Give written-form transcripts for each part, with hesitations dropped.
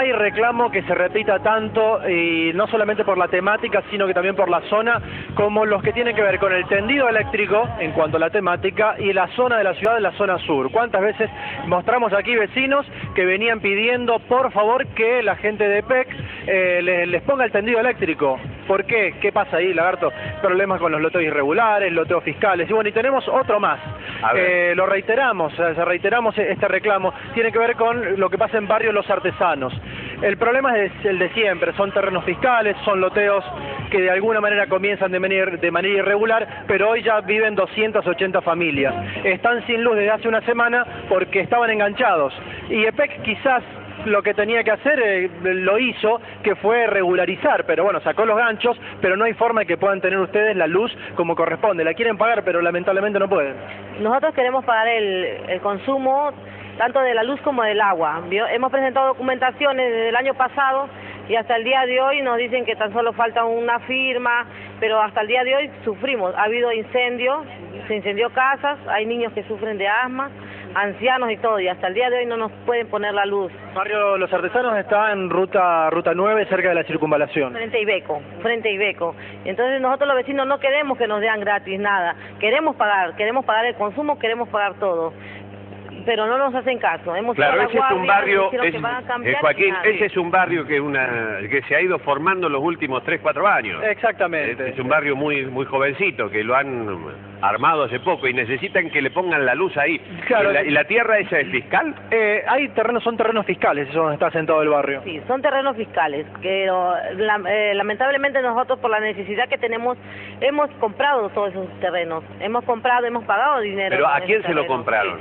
hay reclamo que se repita tanto, y no solamente por la temática, sino que también por la zona, como los que tienen que ver con el tendido eléctrico, en cuanto a la temática, y la zona de la ciudad, la zona sur. ¿Cuántas veces mostramos aquí vecinos que venían pidiendo, por favor, que la gente de PEC les ponga el tendido eléctrico? ¿Por qué? ¿Qué pasa ahí, Lagarto? Problemas con los loteos irregulares, loteos fiscales. Y bueno, y tenemos otro más. Lo reiteramos, reiteramos este reclamo. Tiene que ver con lo que pasa en barrio Los Artesanos. El problema es el de siempre. Son terrenos fiscales, son loteos que de alguna manera comienzan de manera irregular, pero hoy ya viven 280 familias. Están sin luz desde hace una semana porque estaban enganchados. Y EPEC quizás lo que tenía que hacer lo hizo, que fue regularizar, pero bueno, sacó los ganchos, pero no hay forma de que puedan tener ustedes la luz como corresponde. La quieren pagar, pero lamentablemente no pueden. Nosotros queremos pagar el consumo tanto de la luz como del agua. Hemos presentado documentaciones desde el año pasado y hasta el día de hoy nos dicen que tan solo falta una firma, pero hasta el día de hoy sufrimos. Ha habido incendios, se incendió casas, hay niños que sufren de asma, ancianos y todo, y hasta el día de hoy no nos pueden poner la luz. Barrio Los Artesanos está en ruta 9, cerca de la circunvalación. Frente a Ibeco. Entonces nosotros los vecinos no queremos que nos den gratis nada, queremos pagar el consumo, queremos pagar todo. Pero no nos hacen caso. Claro, ese es un barrio, Joaquín, ese es un barrio que se ha ido formando en los últimos 3, 4 años. Exactamente. Es un barrio muy jovencito, que lo han armado hace poco y necesitan que le pongan la luz ahí. Claro. ¿Y la tierra esa es fiscal? Son terrenos fiscales, eso donde está asentado el barrio. Sí, son terrenos fiscales, pero lamentablemente nosotros por la necesidad que tenemos, hemos comprado todos esos terrenos. Hemos pagado dinero. ¿Pero a quién se lo compraron?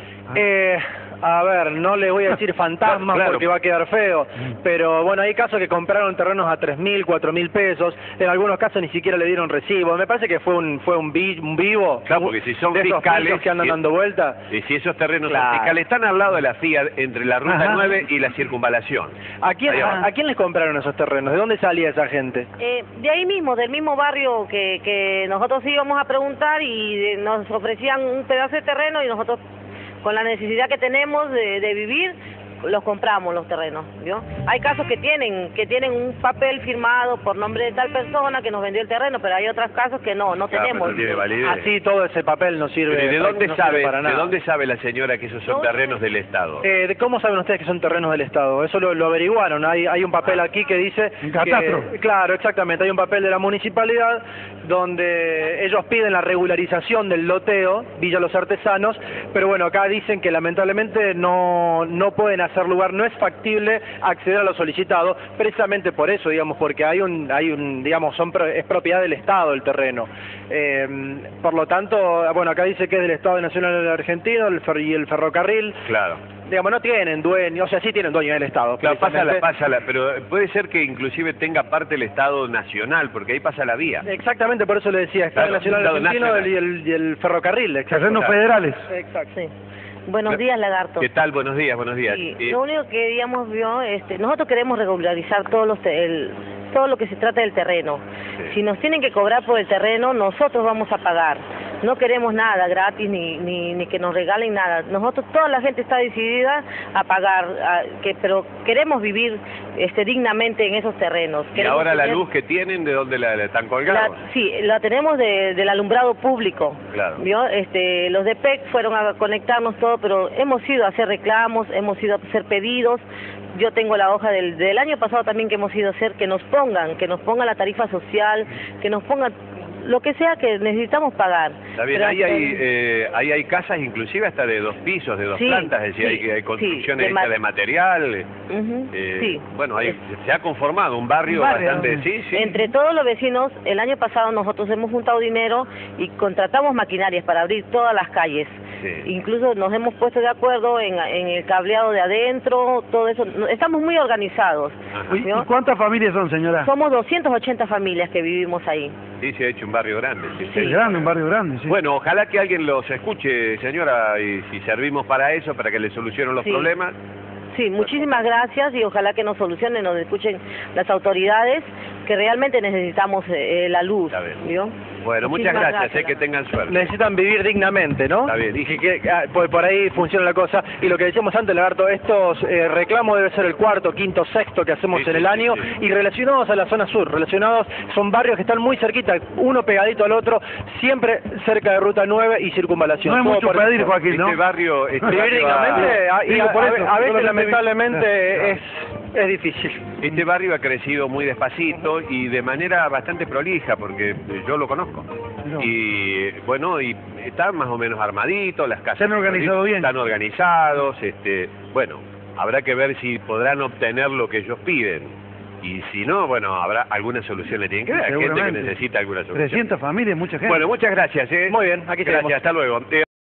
A ver, no le voy a decir fantasmas claro, porque va a quedar feo, pero bueno, hay casos que compraron terrenos a 3.000, 4.000 pesos, en algunos casos ni siquiera le dieron recibo. Me parece que fue un vivo. Claro, porque si son de esos fiscales que andan dando vueltas. Y si esos terrenos son fiscales, están al lado de la CIA, entre la ruta 9 y la circunvalación. ¿A quién les compraron esos terrenos? ¿De dónde salía esa gente? De ahí mismo, del mismo barrio que nosotros íbamos a preguntar y nos ofrecían un pedazo de terreno y nosotros, con la necesidad que tenemos de vivir, los compramos los terrenos, ¿vio? Hay casos que tienen un papel firmado por nombre de tal persona que nos vendió el terreno, pero hay otros casos que no tenemos. No tiene validez. Así todo ese papel no sirve. ¿De dónde no sabe? Sirve para nada. ¿De dónde sabe la señora que esos son terrenos del Estado? ¿Cómo saben ustedes que son terrenos del Estado? Eso lo averiguaron. Hay un papel aquí que dice catastro. Claro, exactamente. Hay un papel de la municipalidad donde ellos piden la regularización del loteo, Villa Los Artesanos, pero bueno, acá dicen que lamentablemente no pueden hacer lugar, no es factible acceder a lo solicitado, precisamente por eso, digamos, porque digamos, es propiedad del Estado el terreno. Por lo tanto, bueno, acá dice que es del Estado Nacional Argentino y el ferrocarril. Claro. Digamos, no tienen dueño, o sea, sí tienen dueño del Estado. Claro, pásala, pero puede ser que inclusive tenga parte el Estado Nacional, porque ahí pasa la vía. Exactamente, por eso le decía, Estado Nacional Argentino y el ferrocarril. Terrenos federales. Exacto. Sí. Buenos días, Lagarto. ¿Qué tal? Buenos días. Sí, lo único que digamos, nosotros queremos regularizar todo lo que se trata del terreno. Sí. Si nos tienen que cobrar por el terreno, nosotros vamos a pagar. No queremos nada gratis ni que nos regalen nada. Nosotros, toda la gente está decidida a pagar, pero queremos vivir dignamente en esos terrenos. ¿Y ahora la luz que tienen, de dónde la están colgados? Sí, la tenemos del alumbrado público. Claro. ¿Vio? Los de PEC fueron a conectarnos todo, pero hemos ido a hacer reclamos, hemos ido a hacer pedidos. Yo tengo la hoja del año pasado también que hemos ido a hacer, que nos pongan la tarifa social, que nos pongan lo que sea que necesitamos pagar. Está bien, ahí hay casas inclusive hasta de 2 pisos, de 2 plantas, es decir, hay construcciones hechas de material. Bueno, se ha conformado un barrio bastante... Sí. Entre todos los vecinos, el año pasado nosotros hemos juntado dinero y contratamos maquinarias para abrir todas las calles. Sí. Incluso nos hemos puesto de acuerdo en el cableado de adentro, todo eso. Estamos muy organizados. ¿Y cuántas familias son, señora? Somos 280 familias que vivimos ahí. Sí, se ha hecho un barrio grande. Sí. Es grande, un barrio grande, sí. Bueno, ojalá que alguien los escuche, señora, y si servimos para eso, para que le solucionen los problemas. Sí, muchísimas gracias y ojalá que nos solucionen, nos escuchen las autoridades, que realmente necesitamos la luz, ¿vio? Bueno, muchas gracias, que tengan suerte. Necesitan vivir dignamente, ¿no? Está bien. Dije que por ahí funciona la cosa. Y lo que decíamos antes, Lagarto, estos reclamos debe ser el cuarto, quinto, sexto que hacemos en el año, y relacionados a la zona sur, son barrios que están muy cerquita, uno pegadito al otro, siempre cerca de Ruta 9 y Circunvalación. No es mucho pedir, Joaquín, ¿no? Este barrio... Vivir dignamente, a veces lamentablemente es difícil. Este barrio ha crecido muy despacito y de manera bastante prolija, porque yo lo conozco. No. Y bueno, y están más o menos armaditos, las casas... ¿Se han organizado bien? Están organizados, bueno, habrá que ver si podrán obtener lo que ellos piden. Y si no, bueno, habrá alguna solución le tienen que dar. Hay gente que necesita alguna solución. 300 familias, mucha gente. Bueno, muchas gracias. Muy bien, aquí gracias, hasta luego.